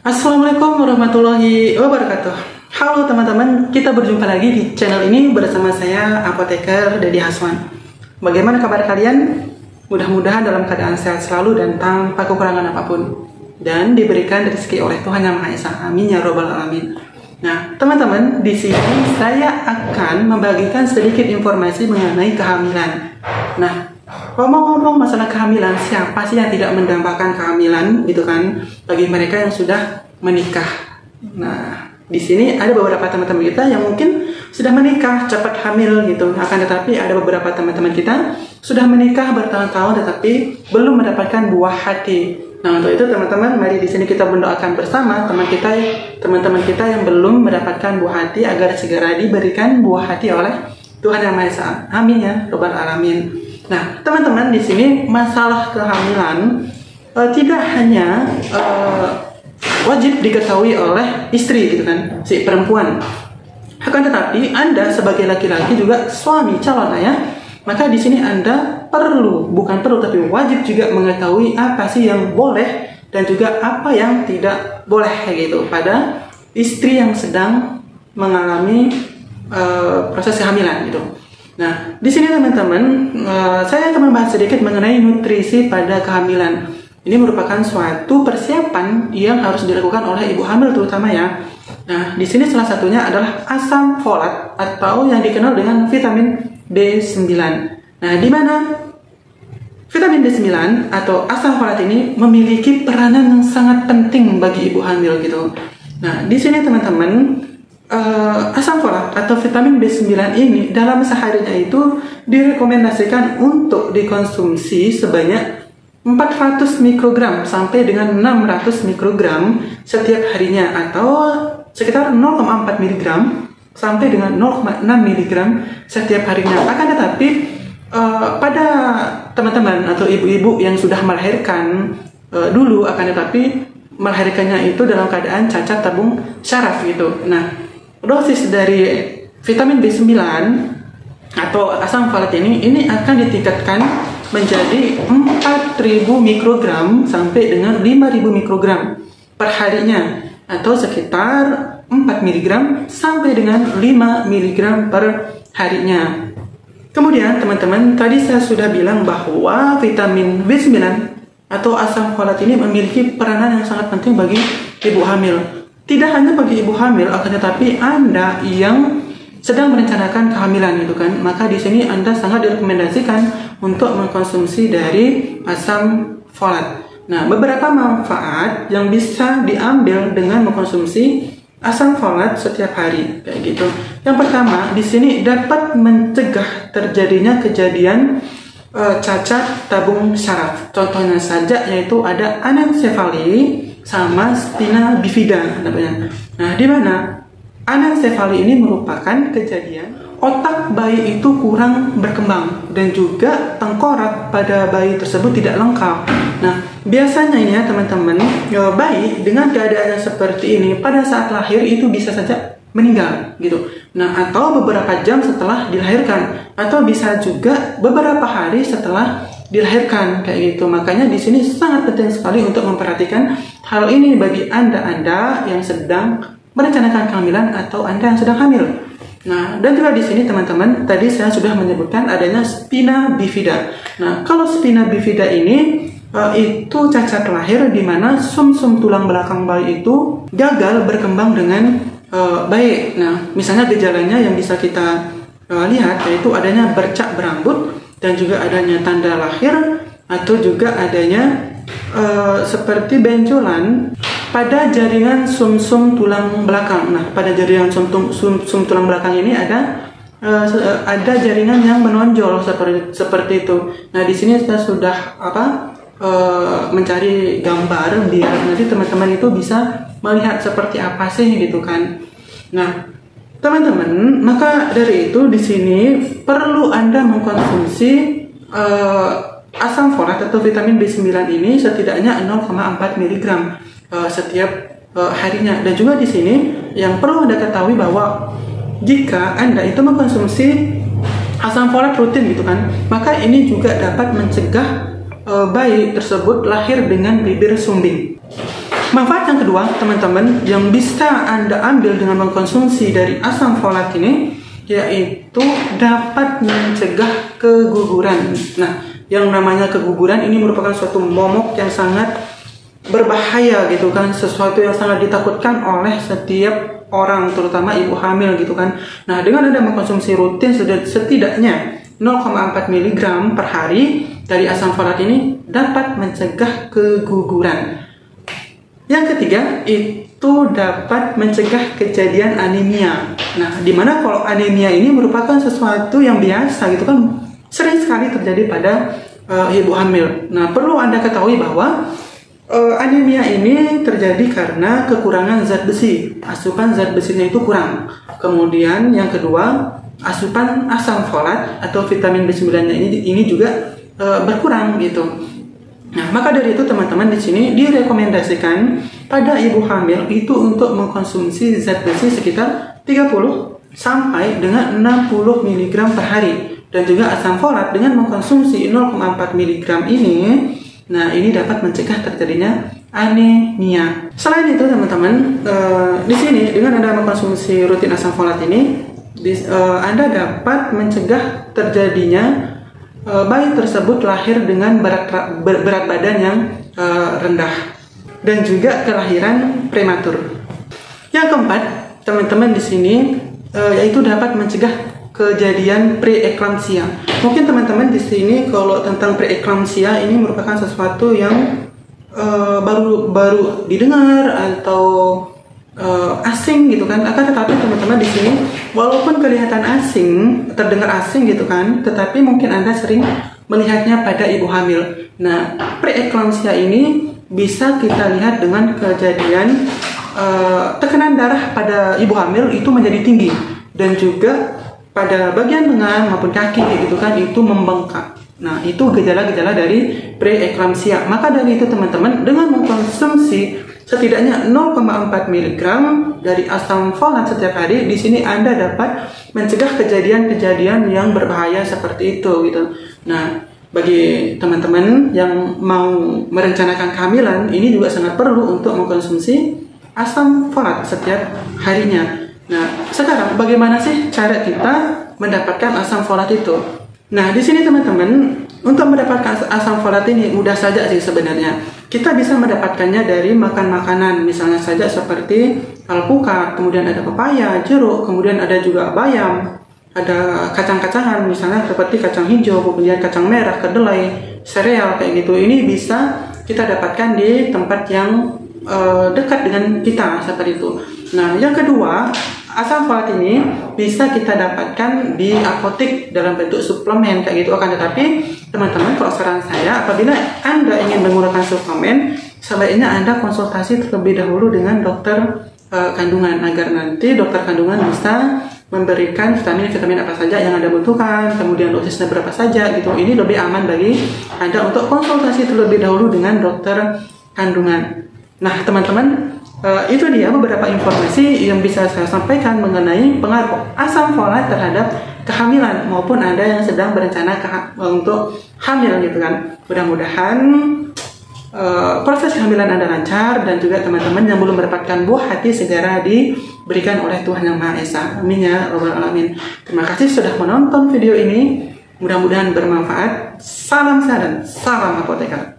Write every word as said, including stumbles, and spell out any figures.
Assalamualaikum warahmatullahi wabarakatuh. Halo teman-teman, kita berjumpa lagi di channel ini bersama saya Apoteker Dedi Haswan. Bagaimana kabar kalian? Mudah-mudahan dalam keadaan sehat selalu dan tanpa kekurangan apapun, dan diberikan rezeki oleh Tuhan Yang Maha Esa. Amin ya robbal alamin. Nah, teman-teman, di sini saya akan membagikan sedikit informasi mengenai kehamilan. Nah, ngomong-ngomong masalah kehamilan, siapa sih yang tidak mendambakan kehamilan gitu kan, bagi mereka yang sudah menikah. Nah, di sini ada beberapa teman-teman kita yang mungkin sudah menikah, cepat hamil gitu. Akan tetapi ada beberapa teman-teman kita sudah menikah bertahun-tahun tetapi belum mendapatkan buah hati. Nah, untuk itu teman-teman, mari di sini kita mendoakan bersama teman kita, teman-teman kita yang belum mendapatkan buah hati agar segera diberikan buah hati oleh Tuhan Yang Maha Esa. Amin ya robbal alamin. Nah, teman-teman, di sini masalah kehamilan uh, tidak hanya uh, wajib diketahui oleh istri gitu kan, si perempuan. Akan tetapi Anda sebagai laki-laki juga suami calon ayah, maka di sini Anda perlu, bukan perlu tapi wajib juga mengetahui apa sih yang boleh dan juga apa yang tidak boleh gitu pada istri yang sedang mengalami uh, proses kehamilan gitu. Nah, di sini teman-teman, uh, saya akan membahas sedikit mengenai nutrisi pada kehamilan. Ini merupakan suatu persiapan yang harus dilakukan oleh ibu hamil terutama ya. Nah, di sini salah satunya adalah asam folat atau yang dikenal dengan vitamin B sembilan. Nah, di mana vitamin B sembilan atau asam folat ini memiliki peranan yang sangat penting bagi ibu hamil gitu. Nah, di sini teman-teman, Uh, asam folat atau vitamin B sembilan ini dalam seharinya itu direkomendasikan untuk dikonsumsi sebanyak empat ratus mikrogram sampai dengan enam ratus mikrogram setiap harinya, atau sekitar nol koma empat miligram sampai dengan nol koma enam miligram setiap harinya. Akan tetapi uh, pada teman-teman atau ibu-ibu yang sudah melahirkan uh, dulu, akan tetapi melahirkannya itu dalam keadaan cacat tabung syaraf gitu. Nah, dosis dari vitamin B sembilan atau asam folat ini ini akan ditingkatkan menjadi empat ribu mikrogram sampai dengan lima ribu mikrogram per harinya, atau sekitar empat miligram sampai dengan lima miligram per harinya. Kemudian teman-teman, tadi saya sudah bilang bahwa vitamin B sembilan atau asam folat ini memiliki peranan yang sangat penting bagi ibu hamil. Tidak hanya bagi ibu hamil, akan tetapi Anda yang sedang merencanakan kehamilan gitu kan, maka di sini Anda sangat direkomendasikan untuk mengkonsumsi dari asam folat. Nah, beberapa manfaat yang bisa diambil dengan mengkonsumsi asam folat setiap hari kayak gitu. Yang pertama, di sini dapat mencegah terjadinya kejadian uh, cacat tabung syaraf. Contohnya saja yaitu ada anencefali sama spina bifida namanya. Nah, di mana anencefali ini merupakan kejadian otak bayi itu kurang berkembang dan juga tengkorak pada bayi tersebut tidak lengkap. Nah, biasanya ini ya teman-teman, ya, bayi dengan keadaan seperti ini pada saat lahir itu bisa saja meninggal gitu. Nah, atau beberapa jam setelah dilahirkan, atau bisa juga beberapa hari setelah dilahirkan kayak gitu. Makanya di sini sangat penting sekali untuk memperhatikan hal ini bagi Anda-Anda yang sedang merencanakan kehamilan atau Anda yang sedang hamil. Nah, dan juga di sini teman-teman, tadi saya sudah menyebutkan adanya spina bifida. Nah, kalau spina bifida ini uh, itu cacat lahir di mana sum-sum tulang belakang bayi itu gagal berkembang dengan uh, baik. Nah, misalnya gejalanya yang bisa kita uh, lihat yaitu adanya bercak berambut, dan juga adanya tanda lahir, atau juga adanya uh, seperti benjolan pada jaringan sumsum tulang belakang. Nah, pada jaringan sumsum sum, sum tulang belakang ini ada uh, ada jaringan yang menonjol seperti seperti itu. Nah, di sini saya sudah apa uh, mencari gambar biar nanti teman-teman itu bisa melihat seperti apa sih gitu kan. Nah, teman-teman, maka dari itu di sini perlu Anda mengkonsumsi uh, asam folat atau vitamin B sembilan ini setidaknya nol koma empat miligram uh, setiap uh, harinya. Dan juga di sini yang perlu Anda ketahui bahwa jika Anda itu mengkonsumsi asam folat rutin gitu kan, maka ini juga dapat mencegah uh, bayi tersebut lahir dengan bibir sumbing. manfaat yang kedua, teman-teman, yang bisa Anda ambil dengan mengkonsumsi dari asam folat ini, yaitu dapat mencegah keguguran. Nah, yang namanya keguguran ini merupakan suatu momok yang sangat berbahaya gitu kan, sesuatu yang sangat ditakutkan oleh setiap orang, terutama ibu hamil gitu kan. Nah, dengan Anda mengkonsumsi rutin setidaknya nol koma empat miligram per hari dari asam folat ini dapat mencegah keguguran. Yang ketiga, itu dapat mencegah kejadian anemia. Nah, dimana kalau anemia ini merupakan sesuatu yang biasa gitu kan, sering sekali terjadi pada uh, ibu hamil. Nah, perlu Anda ketahui bahwa uh, anemia ini terjadi karena kekurangan zat besi. Asupan zat besinya itu kurang. Kemudian yang kedua, asupan asam folat atau vitamin B sembilan ini ini juga uh, berkurang gitu. Nah, maka dari itu teman-teman di sini direkomendasikan pada ibu hamil itu untuk mengkonsumsi zat besi sekitar tiga puluh sampai dengan enam puluh miligram per hari, dan juga asam folat dengan mengkonsumsi nol koma empat miligram ini. Nah, ini dapat mencegah terjadinya anemia. Selain itu teman-teman, uh, di sini dengan Anda mengkonsumsi rutin asam folat ini, di, uh, Anda dapat mencegah terjadinya uh, bayi tersebut lahir dengan berat ber, berat badan yang uh, rendah dan juga kelahiran prematur. Yang keempat, teman-teman di sini uh, yaitu dapat mencegah kejadian preeklamsia. Mungkin teman-teman di sini kalau tentang preeklamsia ini merupakan sesuatu yang uh, baru baru didengar atau uh, asing gitu kan. Akan tetapi teman-teman di sini walaupun kelihatan asing, terdengar asing gitu kan, tetapi mungkin Anda sering melihatnya pada ibu hamil. Nah, preeklamsia ini bisa kita lihat dengan kejadian uh, tekanan darah pada ibu hamil itu menjadi tinggi, dan juga pada bagian lengan maupun kaki gitu kan itu membengkak. Nah, itu gejala-gejala dari preeklamsia. Maka dari itu teman-teman, dengan mengkonsumsi setidaknya nol koma empat miligram dari asam folat setiap hari, di sini Anda dapat mencegah kejadian-kejadian yang berbahaya seperti itu gitu. Nah, bagi teman-teman yang mau merencanakan kehamilan, ini juga sangat perlu untuk mengkonsumsi asam folat setiap harinya. Nah, sekarang bagaimana sih cara kita mendapatkan asam folat itu? Nah, di sini teman-teman, untuk mendapatkan asam folat ini mudah saja sih sebenarnya. Kita bisa mendapatkannya dari makan makanan, misalnya saja seperti alpukat, kemudian ada pepaya, jeruk, kemudian ada juga bayam, ada kacang-kacangan, misalnya seperti kacang hijau, kemudian kacang merah, kedelai, sereal kayak gitu. Ini bisa kita dapatkan di tempat yang uh, dekat dengan kita seperti itu. Nah, yang kedua, asam folat ini bisa kita dapatkan di apotek dalam bentuk suplemen kayak gitu. Akan tetapi teman-teman, kalau saran saya, apabila Anda ingin menggunakan suplemen, sebaiknya Anda konsultasi terlebih dahulu dengan dokter uh, kandungan, agar nanti dokter kandungan bisa memberikan vitamin-vitamin apa saja yang Anda butuhkan, kemudian dosisnya berapa saja gitu. Ini lebih aman bagi Anda untuk konsultasi terlebih dahulu dengan dokter kandungan. Nah, teman-teman, Uh, itu dia beberapa informasi yang bisa saya sampaikan mengenai pengaruh asam folat terhadap kehamilan maupun Anda yang sedang berencana untuk hamil gitu kan. Mudah-mudahan uh, proses kehamilan Anda lancar, dan juga teman-teman yang belum mendapatkan buah hati segera diberikan oleh Tuhan Yang Maha Esa. Amin ya rabbal alamin. Terima kasih sudah menonton video ini. Mudah-mudahan bermanfaat. Salam sehat dan salam apoteker.